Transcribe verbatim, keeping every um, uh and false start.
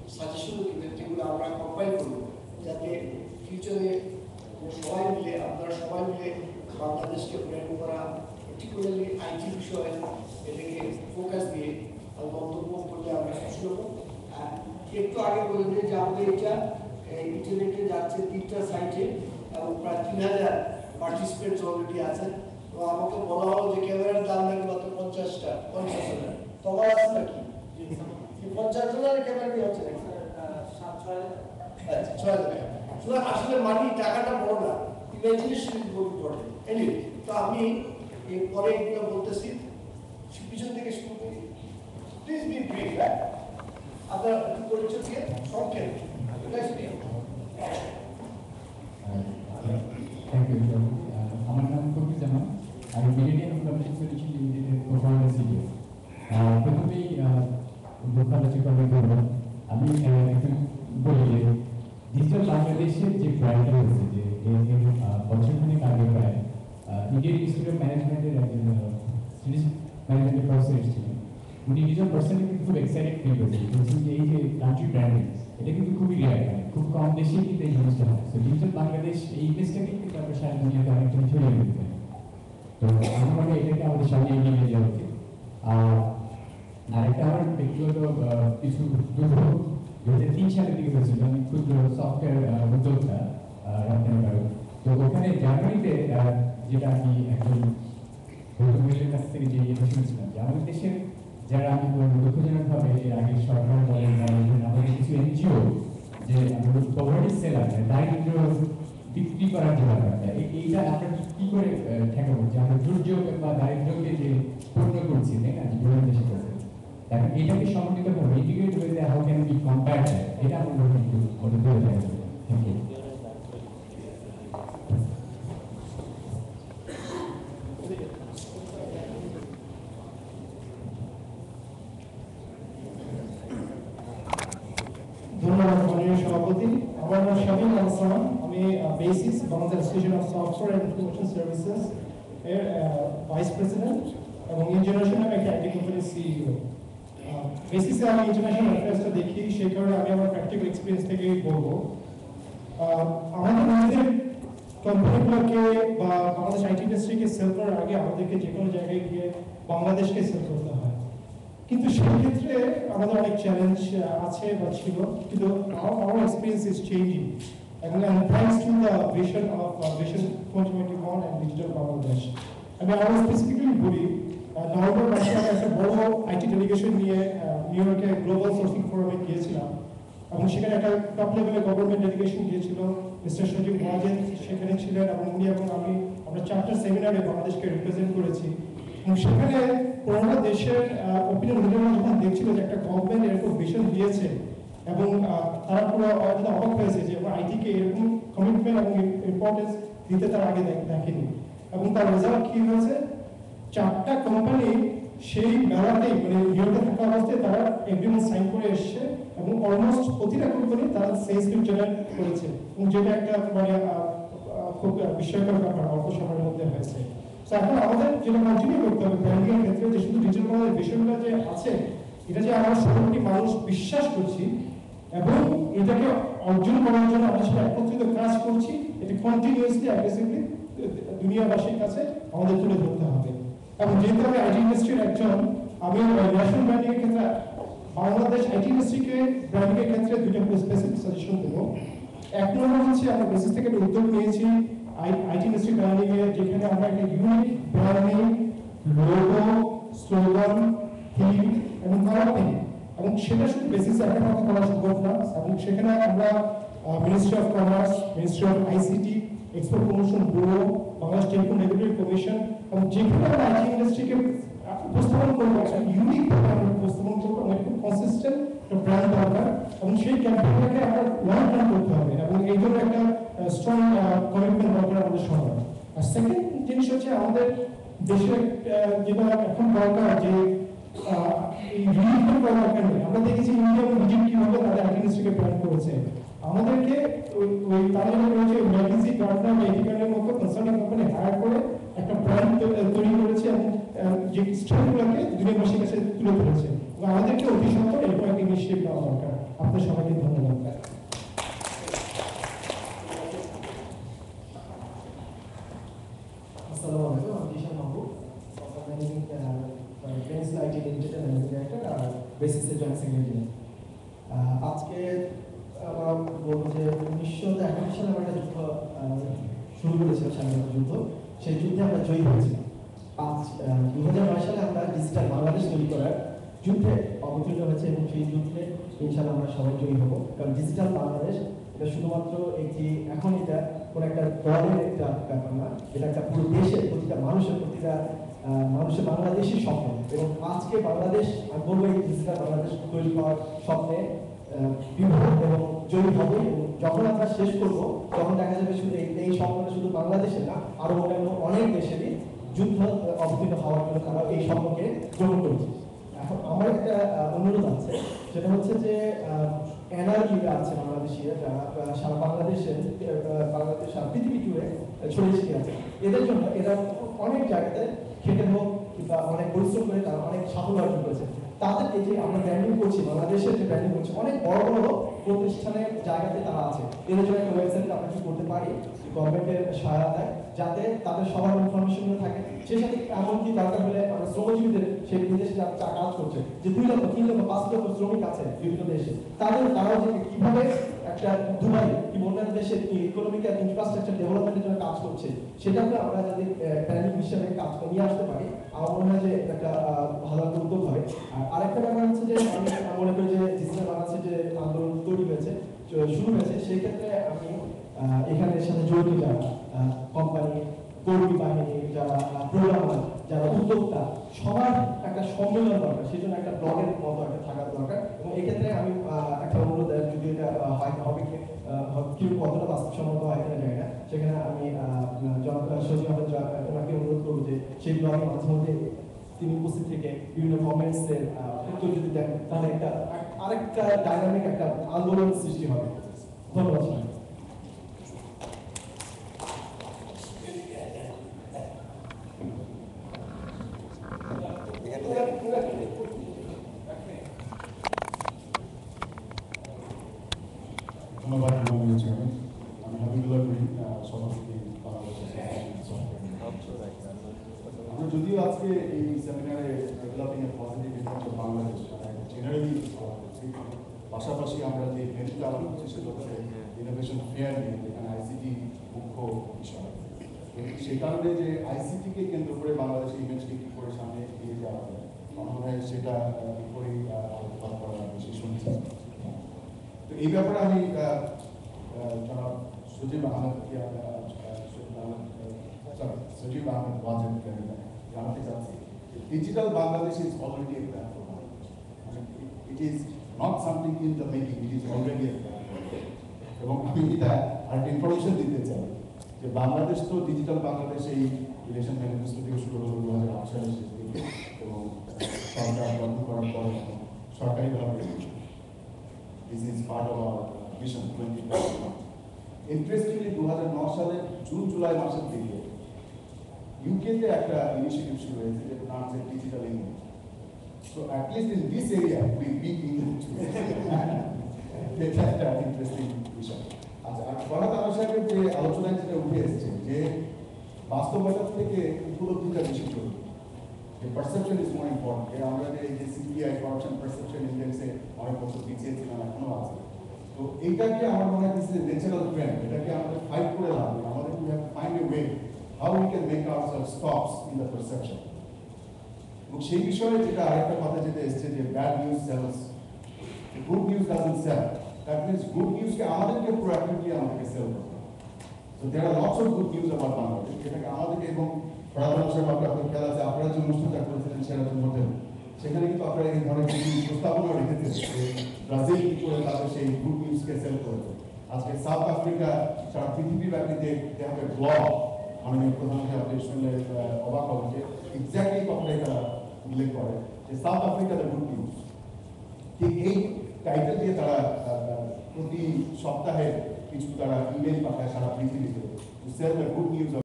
Suggestion দিবেন যেগুলো আমরা কম্পাইল করব, যাতে ফিউচারে সবাই মিলে আপনারা সবাই মিলে বাংলাদেশকে ব্র্যান্ড করা, পার্টিকুলারলি আইটি বিষয়ে এটাকে ফোকাস দিয়ে মন্তব্য করলে আমরা খুশি হব। একটু আগে বলে দিই যে আমাদের এটা ইন্টারনেটে যাচ্ছে তিনটা সাইটে এবং প্রায় তিন হাজার পার্টিসিপেন্টস অলরেডি আছেন। তো আমাকে বলা হলো যে ক্যামেরার দাম নাকি মাত্র পঞ্চাশটা পঞ্চাশ হাজার তোমার আছে নাকি? পঞ্চাশ হাজারের ক্যামেরা কি হচ্ছে নাকি? আচ্ছা ছয় হাজার টাকা। আসলে মানি টাকাটা বড় না, imagination is more important. Anyway, তো আমি এরপরে এগুলো বলতেছি, পিছন থেকে শুরু করি। Please be brief. আপনার একটু পরিচয় দিয়ে সংক্ষেপ। Thank you. আমার নাম কবির জামান, আমি মিডিয়াম ইনফরমেশন সলিউশন লিমিটেডের কোফাউন্ডার সিইও। প্রথমেই দুঃখ আলোচনা করব, আমি একটু বলি যে ডিজিটাল বাংলাদেশের যে ব্র্যান্ডটা হয়েছে, যে বছরখানেক আগে প্রায় ইন্ডিয়ান ইনস্টিটিউট অফ ম্যানেজমেন্টের একজন ম্যানেজমেন্টের প্রফেসর এসেছিলেন। উনি নিজের পার্সোনালি কিন্তু খুব এক্সাইটেড ফিল করেছেন, বলছেন যে এই যে কান্ট্রি ব্র্যান্ডিং এটা কিন্তু খুবই রেয়ার, মানে খুব কম দেশেই কিন্তু এই জিনিসটা হয়। তো ডিজিটাল বাংলাদেশ এই ইমেজটাকে কিন্তু আমরা সারা দুনিয়াতে অনেকটা ছড়িয়ে দিতে পারি। তো আমার মনে হয় এটাকে আমাদের সামনে এগিয়ে নিয়ে যাওয়া উচিত। আর আরেকটা আমার ব্যক্তিগত কিছু দুঃখ, দু হাজার তিন সালের দিকে হয়েছিল, আমি ক্ষুদ্র সফটওয়্যার উদ্যোক্তা রপ্তানিকারক। তো ওখানে জানুয়ারিতে যেটা আমি একজন মহিলার কাছ থেকে যে ইয়েটা শুনেছিলাম যে আমাদের দেশের যারা, আমি বলবো দুঃখজনকভাবে এর আগে সরকার বলেন বা আমাদের কিছু এনজিও যে আমাদের পভার্টি সেলার, দারিদ্র বিক্রি করার যে ব্যাপারটা, এইটা আমরা কি করে ঠেকাবো যে আমরা দুর্যোগ বা দারিদ্রকে যে পূর্ণ করছি, তাই না, বিভিন্ন দেশের কাছে। এখন এটাকে সমন্বিতভাবে ইন্টিগ্রেট হয়ে যায়, হাউ ক্যান বি কম্পেয়ার, এটা আমরা কিন্তু আমাদের বলে দেওয়া যাবে। Thank you. ধন্যবাদ মাননীয় সভাপতি। আমার নাম শামিল আহসান, আমি BASIS Bangladesh association of software and information services এর ভাইস প্রেসিডেন্ট এবং এই জেনারেশন আমি একটা আইটি কোম্পানির সিইও। বেসিসে আমি ইন্টারন্যাশনাল অ্যাফেয়ার্সটা দেখি, সেই কারণে আমি আমার প্র্যাকটিক্যাল এক্সপিরিয়েন্স থেকেই বলবো। আমাদের নিজেদের কোম্পানিগুলোকে বা বাংলাদেশ আইটি ইন্ডাস্ট্রিকে সেল করার আগে আমাদেরকে যে কোনো জায়গায় গিয়ে বাংলাদেশকে সেল করতে হয়, কিন্তু সেই ক্ষেত্রে আমাদের অনেক চ্যালেঞ্জ আছে বা ছিল, কিন্তু our experience is changing and thanks to the vision of uh, vision twenty twenty-one and digital Bangladesh. আমি আরো স্পেসিফিক্যালি বলি, নভেম্বর মাসে আমি একটা বড় আইটি ডেলিগেশন নিয়ে নিউ ইয়র্কে গ্লোবাল সোর্সিং ফোরামে গিয়েছিলাম এবং সেখানে একটা টপ লেভেলের গভর্নমেন্ট ডেলিগেশন গিয়েছিল। মিস্টার সজীব ওয়াজেদ সেখানে ছিলেন এবং উনি এবং আমি আমরা চারটা সেমিনারে বাংলাদেশকে রিপ্রেজেন্ট করেছি। এবং সেখানে পুরোনো দেশের অপিনিয়ন লিডাররা যখন দেখছিল যে একটা গভর্নমেন্ট এরকম ভিশন দিয়েছে এবং তারা পুরো অবাক হয়েছে যে আইটিকে এরকম কমিটমেন্ট এবং ইম্পর্টেন্স দিতে তারা আগে দেখেনি। এবং তার রেজাল্ট কি হয়েছে, চারটা কোম্পানি সেই মেলাতেই মানে নিউইয়র্কে থাকা অবস্থায় তারা এগ্রিমেন্ট সাইন করে এসছে এবং অলমোস্ট প্রতিটা কোম্পানি তারা সেলস জেনারেট করেছে, এবং যেটা একটা মানে খুব বিস্ময়কর ব্যাপার অল্প সময়ের মধ্যে হয়েছে। তো এখন আমাদের যেটা কন্টিনিউ করতে হবে ব্র্যান্ডিং এর ক্ষেত্রে, যে শুধু ডিজিটাল বাংলাদেশের বিষয়গুলো যে আছে এটা যে আমরা ষোলো কোটি মানুষ বিশ্বাস করছি এবং এটাকে অর্জন করার জন্য আমরা সেটা একত্রিত কাজ করছি, এটা কন্টিনিউয়াসলি অ্যাগ্রেসিভলি দুনিয়াবাসীর কাছে আমাদের তুলে ধরতে হবে। এবং যেহেতু আমি আইটি ইন্ডাস্ট্রির একজন, আমি ন্যাশনাল ব্র্যান্ডিং এর ক্ষেত্রে বাংলাদেশ আইটি ইন্ডাস্ট্রিকে ব্র্যান্ডিং এর ক্ষেত্রে দুইটা স্পেসিফিক সাজেশন দেবো। এক নম্বর হচ্ছে আমরা বেসিস থেকে একটা উদ্যোগ নিয়েছি আইটি ইন্ডাস্ট্রি ব্র্যান্ডিং এ, যেখানে আমরা একটা unique branding, logo, slogan, theme এবং কালারিং, এবং সেটা শুধু বেসিসে একটা কথা করা সম্ভব না। এবং সেখানে আমরা ministry of commerce, ministry of ICT, export promotion bureau, Bangladesh telecom regulatory commission, এবং যেখানে আমরা আইটি ইন্ডাস্ট্রিকে উপস্থাপন করবো একটা ইউনিক ভাবে উপস্থাপন করবো এবং একটু কনসিস্টেন্ট একটা ব্র্যান্ড দরকার, এবং সেই ক্যাম্পেইনটাকে আমরা লং টার্ম করতে হবে এবং এই জন্য একটা স্ট্রং কমিটমেন্ট দরকার আমাদের সবার। আর সেকেন্ড জিনিস হচ্ছে আমাদের দেশে যেটা এখন দরকার যে এই রিলিফের দরকার নেই। আমরা দেখেছি ইন্ডিয়া এবং ইজিপ্ট কিভাবে তাদের আইটি ইন্ডাস্ট্রিকে প্ল্যান করেছে। আমাদেরকে ওই তারা যেটা করেছে ম্যাকিনজি, গার্টনার বা এথিকালের মতো কনসাল্টিং কোম্পানি হায়ার করে একটা ব্র্যান্ড তৈরি করেছে এবং যে স্ট্রেংথগুলোকে দুনিয়াবাসীর কাছে তুলে ধরেছে। এবং আমাদেরকে অতি সত্বর এরকম একটা ইনিশিয়েটিভ নেওয়া দরকার। আপনাদের সবাইকে শুরু করেছিল স্বাধীনতা যুদ্ধ, সেই যুদ্ধে আমরা জয়ী হয়েছিলাম। পাঁচ দু হাজার নয় সালে আমরা ডিজিটাল বাংলাদেশ তৈরি করার যুদ্ধে অবতীর্ণ হয়েছে এবং সেই যুদ্ধে ইনশাআল্লাহ আমরা সবাই জয়ী হবো। কারণ ডিজিটাল বাংলাদেশ এটা শুধুমাত্র একটি, এখন এটা কোনো একটা দলের একটা ব্যাপার না, এটা একটা পুরো দেশের প্রতিটা মানুষের, প্রতিটা মানুষের বাংলাদেশের স্বপ্ন। এবং আজকে বাংলাদেশ, আমি বলবো এই ডিজিটাল বাংলাদেশ তৈরি করার স্বপ্নে বিভোর এবং জয়ী হবে। এবং যখন আমরা শেষ করবো তখন দেখা যাবে শুধু এই স্বপ্নটা শুধু বাংলাদেশের না, আরো অন্যান্য অনেক দেশেরই যুদ্ধ অবতীর্ণ হওয়ার জন্য তারা এই স্বপ্নকে গ্রহণ করেছে। এখন আমার একটা অনুরোধ আছে, সেটা হচ্ছে যে এনআরজি আছে বাংলাদেশিরা যারা সারা বাংলাদেশের বাংলাদেশ সারা পৃথিবী জুড়ে ছড়িয়ে ছিটিয়ে আছে, এদের জন্য এরা অনেক জায়গাতে খেটে হোক কিংবা অনেক পরিশ্রম করে তারা অনেক সাফল্য অর্জন করেছে। তাদেরকে যে আমরা ব্র্যান্ডিং করছি, বাংলাদেশের যে ব্র্যান্ডিং করছি, অনেক বড় বড় প্রতিষ্ঠানের জায়গাতে তারা আছে। এদের জন্য একটা ওয়েবসাইট আমরা কি করতে পারি গভর্নমেন্টের সহায়তায়, যাতে তাদের সবার ইনফরমেশনগুলো থাকে। সেই সাথে এমনকি দরকার হলে আমরা শ্রমজীবীদের সেই বিদেশে যারা কাজ করছে, যে দুই লক্ষ তিন লক্ষ পাঁচ লক্ষ শ্রমিক আছে বিভিন্ন দেশে, তাদের তারাও যে কিভাবে একটা দুবাই কি অন্যান্য দেশের ইকোনমিক্যাল ইনফ্রাস্ট্রাকচার ডেভেলপমেন্টের জন্য কাজ করছে, সেটাকে আমরা যদি প্ল্যানিং হিসেবে কাজ করে নিয়ে আসতে পারি, আমার মনে হয় যে একটা ভালো একটা উদ্যোগ হবে। আর আরেকটা ব্যাপার হচ্ছে যে আমি মনে করি যে ডিজিটাল বাংলাদেশের যে আন্দোলন তৈরি হয়েছে, শুরু হয়েছে, সেই ক্ষেত্রে আমি এখানে সাথে জড়িত যারা কোম্পানি, কর্মী বাহিনী, যারা প্রোগ্রামার, যারা উদ্যোক্তা, সবার একটা সম্মেলন দরকার। সেই জন্য একটা ব্লগের মতো একটা থাকার দরকার। এবং এক্ষেত্রে আমি একটা অনুরোধ, যদি এটা হয় হবে কি কতটা বাস্তবসম্মত হয় কিনা জানি না, সেখানে আমি সচিব ওনাকে অনুরোধ করবো যে সেই ব্লগের মাঝে মধ্যে তিনি উপস্থিত থেকে বিভিন্ন কমেন্টসের উত্তর যদি দেন, তাহলে একটা আরেকটা ডাইনামিক একটা আন্দোলন সৃষ্টি হবে। ধন্যবাদ। ধন্যবাদ। আমি হাবিবুল্লাহ করি, সভাপতি বাংলাদেশ। আমরা যদিও আজকে এই সেমিনারে developing a positive impact of Bangladesh generally পাশাপাশি আমরা যে ভেন্যুতে আলাপ করছি সেটা হচ্ছে ইনোভেশন ফেয়ার নিয়ে, যেখানে আইসিটি মুখ্য বিষয়। সেই কারণে যে আইসিটিকে কেন্দ্র করে বাংলাদেশের ইমেজকে কী করে সামনে এগিয়ে যাওয়া যায়, মনে হয় সেটা উপরেই আলোচনা করা বেশি শুনছি। তো এই ব্যাপারে আমি জনাব সজীব আহমেদ সজীব আহমেদ ওয়াজেদ জানাতে চাচ্ছি, digital Bangladesh is already a platform. It is not something in the making, it is already a platform. এবং আমি এটা আরেকটা ইনফরমেশন দিতে চাই যে বাংলাদেশ তো ডিজিটাল বাংলাদেশ এই ইলেকশন ম্যানিফেস্টো থেকে শুরু হলো দু হাজার আট সালের শেষ দিকে, এবং সরকার বন্ধ করার পর সরকারিভাবে This is part of our vision twenty twenty-one. Interestingly, দু হাজার নয় সালের জুন জুলাই মাসের দিকে ইউকেতে একটা ইনিশিয়েটিভ শুরু হয়েছে যেটা নাম হচ্ছে digital England. So at least in this area we big England. এটা একটা ইন্টারেস্টিং বিষয়। আচ্ছা, আর ফরহাদ আনোয়ার সাহেবের যে আলোচনায় যেটা উঠে এসেছে যে বাস্তবতা থেকে উপলব্ধিটা বেশি জরুরি, যে পারসেপশন ইজ মোর ইম্পর্টেন্ট। আমরা যে এই যে সিপিআই করাপশন পারসেপশন ইন্ডেক্সে অনেক বছর পিছিয়ে ছিলাম, এখনো আছে। তো এইটাকে আমার মনে হয় দিস ইজ ন্যাচারাল ট্রেন্ড। এটাকে আমাদের ফাইট করে লাভ নেই, আমাদের we have to find a way how we can make ourselves stops in the perception. এবং সেই বিষয়ে যেটা আরেকটা কথা যেটা এসছে যে bad news sells, good news doesn't sell. That means good নিউজকে আমাদেরকে প্রোঅ্যাক্টিভলি আমাদেরকে সেল করতে হবে। So there are lots of good news about Bangladesh, যেটাকে আমাদেরকে, এবং আপনার খেয়াল আছে আপনারা যে অনুষ্ঠানটা করেছিলেন সেরাটন হোটেল, সেখানে কিন্তু আপনারা এই ধরনের প্রস্তাবনা রেখেছেন যে ব্রাজিল কি করে তাদের সেই গুড নিউজকে সেল করেছে। আজকে সাউথ আফ্রিকা সারা পৃথিবীব্যাপী যে হবে ব্লগ, মাননীয় প্রধানমন্ত্রী আপনি শুনলে অবাক হবেন যে এক্স্যাক্টলি কথাটাই তারা উল্লেখ করে যে South Africa the good news. ঠিক এই টাইটেল দিয়ে তারা প্রতি সপ্তাহে কিছু তারা ইমেল পাঠায় সারা পৃথিবীতে to sell the good news.